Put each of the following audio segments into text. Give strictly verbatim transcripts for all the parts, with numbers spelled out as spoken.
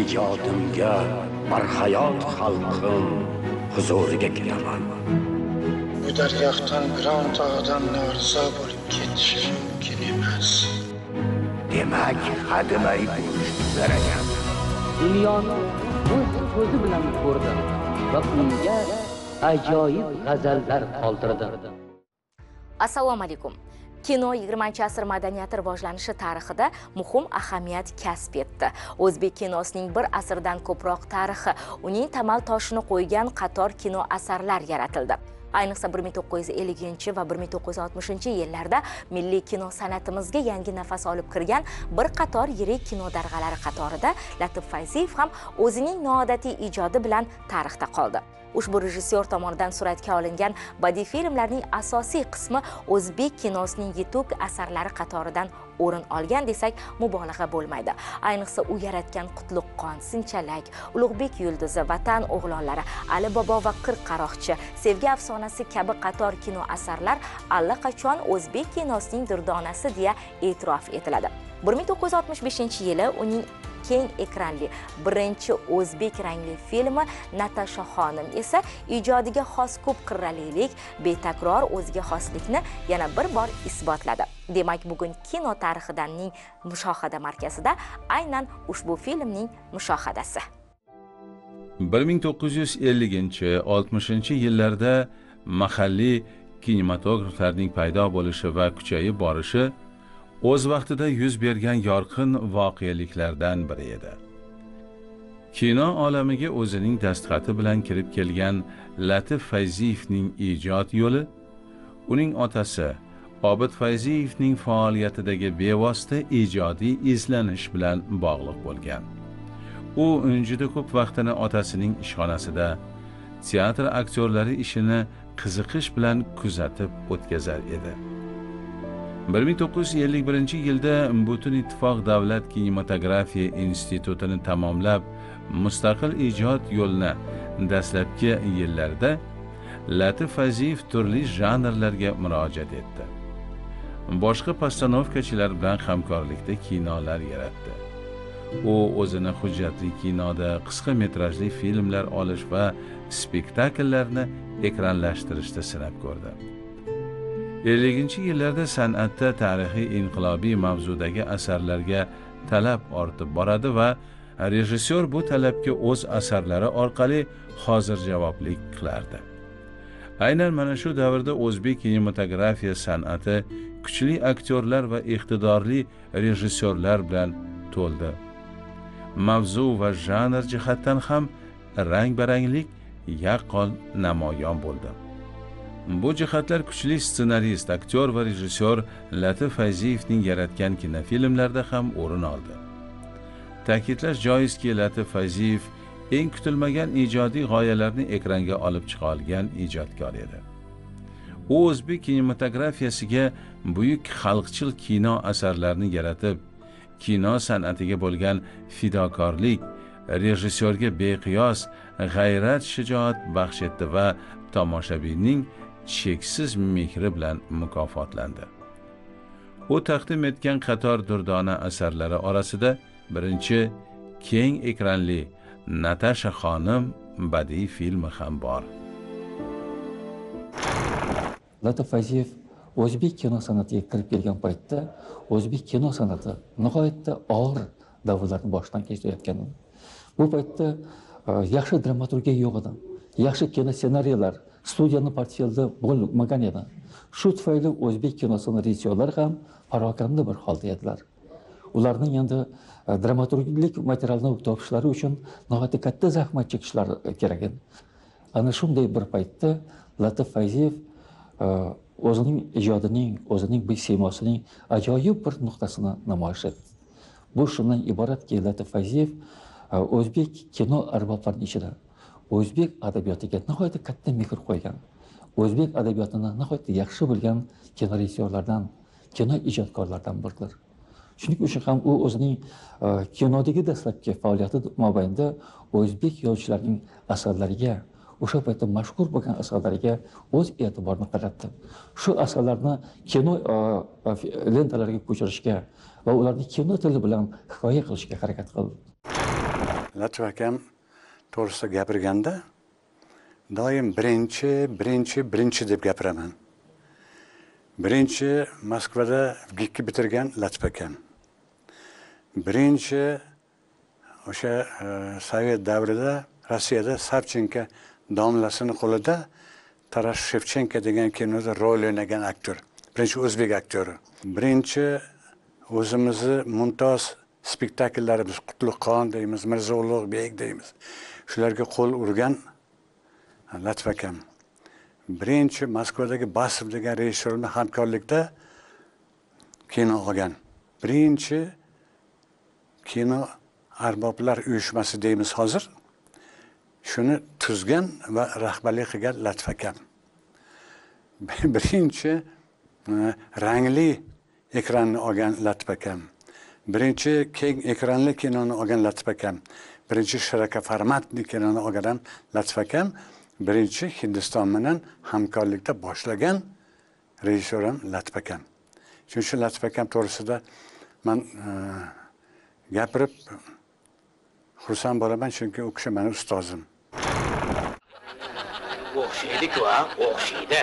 ijodimga barhayot xalqim huzuriga kelaman. Bu daryoqdan bironta odam norizo bo'lib ketishi mumkin emas. Demak, hademay bo'lishlar ekan. Dunyoni o'z ko'zi bilan ko'rdim va unga ajoyib g'azallar qoldirdim. Assalomu alaykum. Kino yigirmanchi asr madaniyati rivojlanishi tarixida muhim ahamiyat kasb etdi. O'zbek kinosining bir asrdan ko'proq tarixi, uning tamal toshini qo'ygan qator kino asarlar yaratildi. Ayniqsa bir ming to'qqiz yuz elliginchi va bir ming to'qqiz yuz oltmishinchi yillarda milliy kino san'atimizga yangi nafas olib kirgan bir qator yirik kino darg'alari qatorida Latif Fayziyev ham o'zining noodatiy ijodi bilan tarixda qoldi. Ushbu rejissyor tomonidan suratga olingan badiiy filmlarning asosiy qismi o'zbek kinosining yetuk asarlari qatoridan o'rin olgan desak mubolag'a bo'lmaydi. Ayniqsa u yaratgan Qutlug'qon, Sinchalak, Ulug'bek yulduzi, Vatan o'g'lonlari, Ali Bobo va Qirq qaroqchi, Sevgi afsonasi kabi qator kino asarlar allaqachon o'zbek kinosining durdonasi deya e'tirof etiladi. bir ming to'qqiz yuz oltmish beshinchi yili uning keng ekranli birinchi o'zbek rangli filmi Natasha xonim esa ijodiga xos ko'p qirralilik, betakror o'ziga xoslikni yana bir bor isbotladi. Demak, bugun kino tarixidanning mushohada markazida aynan ushbu filmning mushohadasi. bir ming to'qqiz yuz elliginchi oltmishinchi yillarda mahalliy kinematograflarning paydo bo'lishi va kuchayib borishi o'z vaqtida yuz bergan yorqin voqeliklardan biri edi. Kino olamiga o'zining dastxati bilan kirib kelgan Latif Fayziyevning ijod yo'li uning otasi Obid Fayziyevning faoliyatidagi bevosita ijodiy izlanish bilan bog'liq bo'lgan. U juda ko'p vaqtini otasining ishxonasida teatr aktyorlari ishini qiziqish bilan kuzatib o'tkazar edi. bir ming to'qqiz yuz ellik birinchi yilda Butun ittifoq davlat kinematografiya institutini tamomlab, mustaqil ijod yo'lini dastlabki yillarda Latif Fayziyev turli janrlarga murojaat etdi. Boshqa postanovkachilar bilan hamkorlikda kinolar yaratdi. U o'zini hujjatli kinoda qisqa metrajli filmlar olish va spektakllarni ekranlashtirishda sinab ko'rdi. elliginchi yillarda san'atda tarixiy inqilobiy mavzudagi asarlarga talab ortib boradi va rejissyor bu talabga o'z asarlari orqali hozir javoblik qilardi. Aynan mana shu davrda o'zbek kinematografiya san'ati kuchli aktyorlar va iqtidorli rejissyorlar bilan to'ldi. Mavzu va janr jihatdan ham rang-baranglik yaqqol namoyon bo'ldi. Bu jihatlar kuchli ssenarist, aktyor va rejissyor Latif Fayziyevning yaratgan kinofilmlarda ham o'rin oldi. Ta'kidlash joizki, Latif Fayziyev eng kutilmagan ijodiy g'oyalarni ekranga olib chiqa olgan ijodkor edi. U o'zbek kinematografiyasiga buyuk xalqchil kino asarlarini yaratib, kino san'atiga bo'lgan fidokorlik, rejissyorga beqiyos g'ayrat, shijoat baxsh etdi va tomoshabinning cheksiz mehri bilan mukofotlandi. U taqdim etgan qator durdona asarlari orasida birinchi keng ekranli Natasha xonim badiiy filmi ham bor. Latif Fayziyev o'zbek kino san'atiga kirib kelgan paytda o'zbek kino san'ati nihoyatda og'ir davrlarni boshdan kechirayotgan. Bu paytda yaxshi dramaturgiya yo'q edi. Yaxshi kino ssenariylar studiyani portfelida bo'lmagan edi. Shu tufayli o'zbek kinosining rejissyorlari ham parokanda bir holda edilar. Ularning endi dramaturgik materialni topishlari uchun nihoyatda katta zahmat chekishlari kerak edi. Ana shunday bir paytda Latif Fayziyev o'zining ijodining, o'zining bu siymosining ajoyib bir nuqtasini namoyish etdi. Bu shundan iboratki, Latif Fayziyev o'zbek kino arboblarining ichida o'zbek adabiyotiga nihoyatda katta mehr qo'ygan, o'zbek adabiyotini nihoyatda yaxshi bilgan kino rejissyorlardan, kino ijodkorlardan biridir. Shuning uchun ham u o'zining kinodagi dastlabki faoliyati mobaynida o'zbek yozuvchilarining asarlariga, o'sha paytda mashhur bo'lgan asarlariga o'z e'tiborini qaratdi. Shu asarlarni kino lentalariga ko'chirishga va ularni kino tili bilan hikoya qilishga harakat qildi. Latif akam to'g'risida gapirganda doim birinchi, birinchi, birinchi deb gapiraman. Birinchi Moskvada gikki bitirgan Latif akam. Birinchi o'sha Sovet davrida Rossiyada Savchenko domlasini qo'lida Taras Shevchenko degan kinoda rol o'ynagan aktyor. Birinchi o'zbek aktyori. Birinchi o'zimizni mumtoz spektakllarimiz Qutlug'xon deymiz, Mirzo Ulug'bek deymiz. Shularga qo'l urgan Latif akam. Birinchi Moskvadagi Basov degan rejissyor bilan hamkorlikda kino olgan. Birinchi kino arboblar uyushmasi deymiz hozir. Shuni tuzgan va rahbarlik qilgan Latif akam. Birinchi rangli ekranni olgan Latif akam. Birinchi keng ekranli kinoni olgan Latif akam. Birinchi shiraka formatli kinoni olgan Latif akam. Birinchi Hindiston bilan hamkorlikda boshlagan rejissyorim Latif akam. Shuning uchun Latif akam to'g'risida men gapirib xursand bo'laman, chunki u kishi mening ustozim. O'xshaydi-ku, ha? O'xshaydi.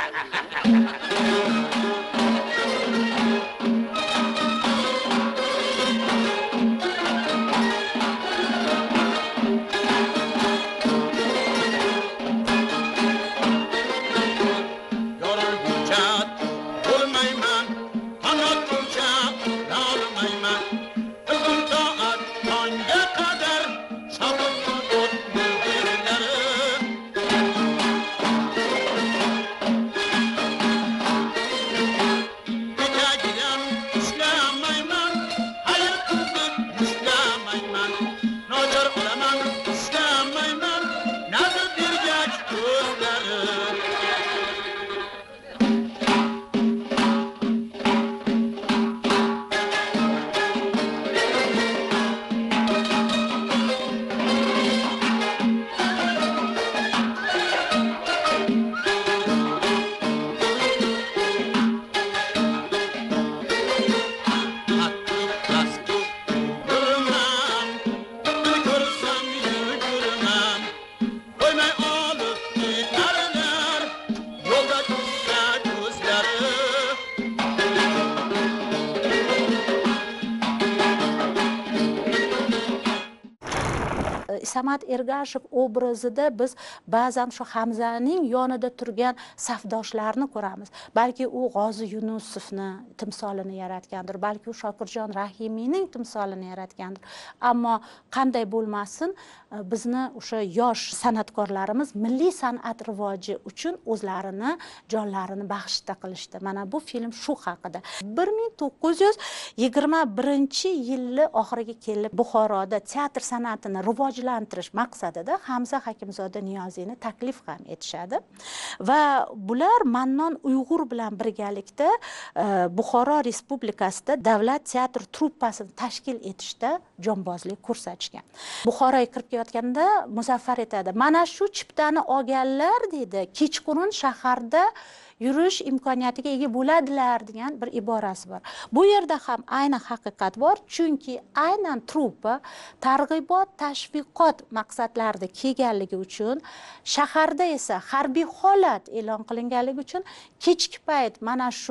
Samat Ergashev obrazida biz ba'zan shu Hamzaning yonida turgan safdoshlarni ko'ramiz. Balki u G'ozi Yunusovni timsolini yaratgandir, balki u Shokirjon Rahimiyning timsolini yaratgandir. Ammo qanday bo'lmasin, bizni o'sha yosh san'atkorlarimiz milliy san'at rivoji uchun o'zlarini jonlarini bag'ishta qilishdi. Mana bu film shu haqida. bir ming to'qqiz yuz yigirma birinchi yili oxiriga kelib Buxoroda teatr san'atini rivojlantirish maqsadida Hamza Hakimzoda Niyoziyni taklif ham etishadi va bular Mannon Uyg'ur bilan birgalikda Buxoro Respublikasida davlat teatr truppasini tashkil etishda jonbozlik ko'rsatishgan. Buxoroga kirib kelayotganda Muzaffar aytadi, mana shu chiptani olganlar deydi, kechqurun shaharda yurish imkoniyatiga ega bo'ladilar degan bir iborasi bor. Bu yerda ham ayni haqiqat bor, chunki aynan truppa targ'ibot, tashviqot maqsadlarida kelganligi uchun, shaharda esa harbiy holat e'lon qilinganligi uchun kechki payt mana shu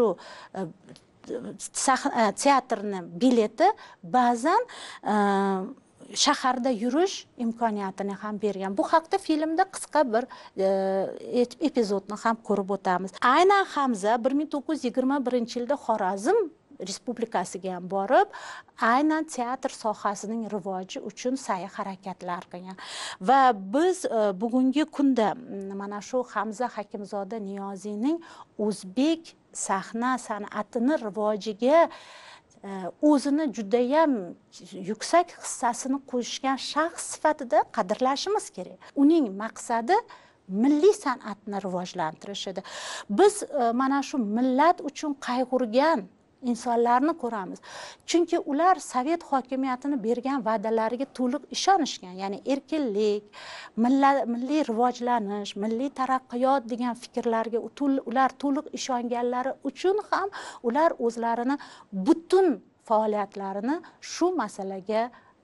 teatrning bileti ba'zan shaharda yurish imkoniyatini ham bergan. Bu haqda filmda qisqa bir e, epizodni ham ko'rib o'tamiz. Aynan Hamza bir ming to'qqiz yuz yigirma birinchi yilda Xorazm respublikasiga ham borib, aynan teatr sohasining rivoji uchun sa'y harakatlar qilgan. Va biz e, bugungi kunda mana shu Hamza Hakimzoda Niyoziyning o'zbek sahna san'atini rivojiga o'zini judayam yuksak hissasini qo'shgan shaxs sifatida qadrlashimiz kerak. Uning maqsadi milliy san'atni rivojlantirish edi. Biz mana shu millat uchun qayg'urgan insonlarni ko'ramiz. Chunki ular Sovet hokimiyatini bergan va'dalariga to'liq ishonishgan. Ya'ni erkinlik, milliy rivojlanish, milliy taraqqiyot degan fikrlarga ular to'liq ishonganlari uchun ham ular o'zlarini butun faoliyatlarini shu masalaga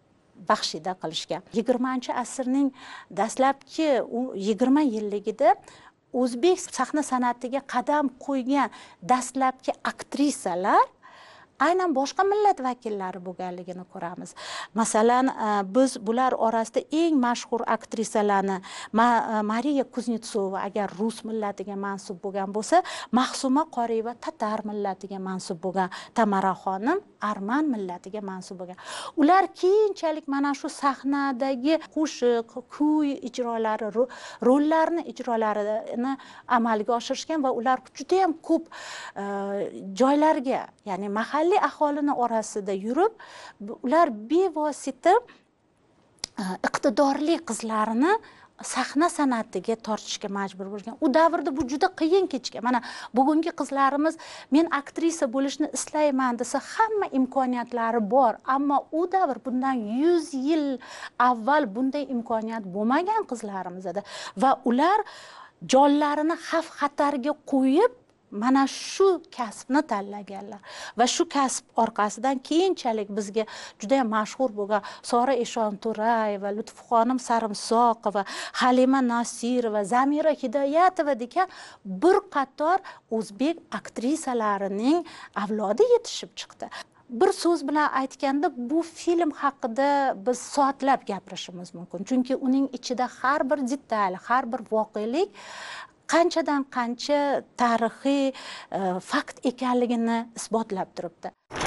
baxshida qilishgan. yigirmanchi asrning dastlabki yigirma yilligida o'zbek sahna san'atiga qadam qo'ygan dastlabki aktrisalar aynan boshqa millat vakillari bo'lganligini ko'ramiz. Masalan, biz bular orasida eng mashhur aktrisalarni Mariya Kuznetsova agar rus millatiga mansub bo'lgan bo'lsa, Mahsuma Qoriyeva tatar millatiga mansub bo'lgan, Tamara xonim arman millatiga mansub bo'lgan. Ular keyinchalik mana shu sahnadagi qo'shiq, kuy ijrolari, rollarni ijrolarini amalga oshirishgan va ular juda ham ko'p joylarga, ya'ni mahalliy aholini orasida yurib, ular bevosita iqtidorli qizlarni sahna san'atiga tortishga majbur bo'lgan. U davrda bu juda qiyin kechgan. Mana bugungi qizlarimiz men aktrisa bo'lishni istayman desa, hamma imkoniyatlari bor, ammo u davr bundan yuz yil avval bunday imkoniyat bo'lmagan qizlarimiz edi va ular jonlarini xavf xatarga qo'yib mana shu kasbni tanlaganlar va shu kasb orqasidan keyinchalik bizga juda ham mashhur bo'lgan Sora Eshonto'rayeva, Lutfuxonim Sarimsoqova, Halima Nosirova, Zamira Hidoyatova degan bir qator o'zbek aktrisalarining avlodi yetishib chiqdi. Bir so'z bilan aytganda, bu film haqida biz soatlab gapirishimiz mumkin. Chunki uning ichida har bir detal, har bir voqelik qanchadan qancha tarixiy fakt ekanligini isbotlab turibdi.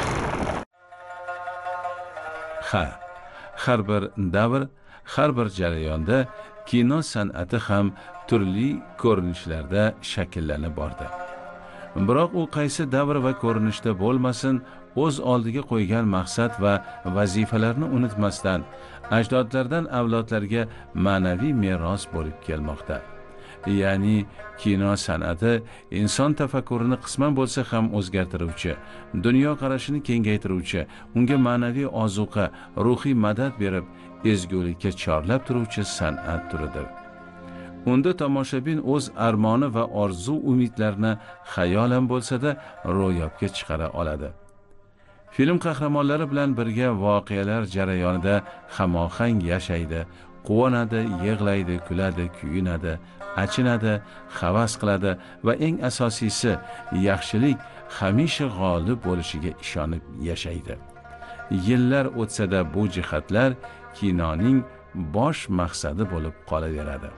Ha, har bir davr, har bir jarayonda kino san'ati ham turli ko'rinishlarda shakllanib bordi. Biroq u qaysi davr va ko'rinishda bo'lmasin, o'z oldiga qo'ygan maqsad va vazifalarni unutmasdan ajdodlardan avlodlarga ma'naviy meros bo'lib kelmoqda. Ya'ni kino san'ati inson tafakkurini qisman bo'lsa ham o'zgartiruvchi, dunyo qarashini kengaytiruvchi, unga ma'naviy ozuqa, ruhiy madad berib, ezgulikka chorlab turuvchi san'at turidir. Unda tomoshabin o'z armoni va orzu umidlarini xayolan bo'lsa-da ro'yobga chiqara oladi. Film qahramonlari bilan birga voqealar jarayonida hamohang yashaydi, quvonadi, yig'laydi, kuladi, kuyinadi, achinadi, havas qiladi va eng asosiysi, yaxshilik hamisha g'olib bo'lishiga ishonib yashaydi. Yillar o'tsa-da bu jihatlar kinoning bosh maqsadi bo'lib qolaveradi.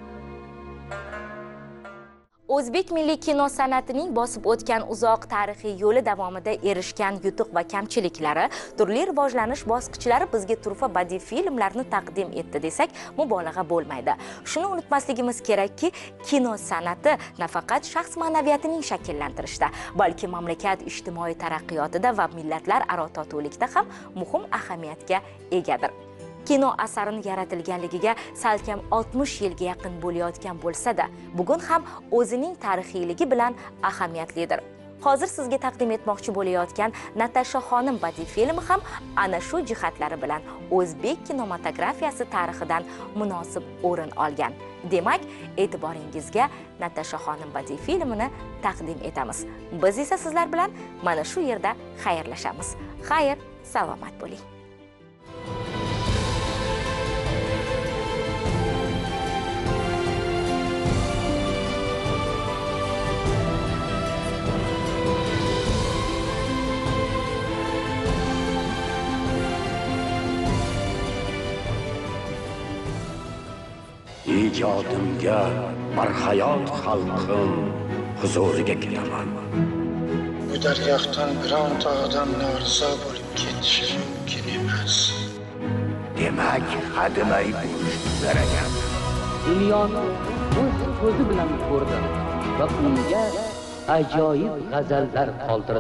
O'zbek milliy kino san'atining bosib o'tgan uzoq tarixiy yo'li davomida erishgan yutuq va kamchiliklari, turli rivojlanish bosqichlari bizga turfa badiiy filmlarni taqdim etdi desak, mubolag'a bo'lmaydi. Shuni unutmasligimiz kerakki, kino san'ati nafaqat shaxs ma'naviyatining shakllantirishda, balki mamlakat ijtimoiy taraqqiyotida va millatlar aro totuvlikda ham muhim ahamiyatga egadir. Kino asarini yaratilganligiga salkam oltmish yilga yaqin bo'layotgan bo'lsa-da, bugun ham o'zining tarixiyligi bilan ahamiyatlidir. Hozir sizga taqdim etmoqchi bo'layotgan Natasha xonim badiiy filmi ham ana shu jihatlari bilan o'zbek kinematografiyasi tarixidan munosib o'rin olgan. Demak, e'tiboringizga Natasha xonim badiiy filmini taqdim etamiz. Biz esa sizlar bilan mana shu yerda xayrlashamiz. Xayr, salomat bo'ling. ijodimga barhayot xalqim huzuriga kelaman. Bu daryoqdan bironta odam norizo bo'lib ketishi mumkin emas. Demak, hademay bo'lish kerak. Dunyoni o'z ko'zi bilan ko'rdim va unga ajoyib g'azallar qoldirdim.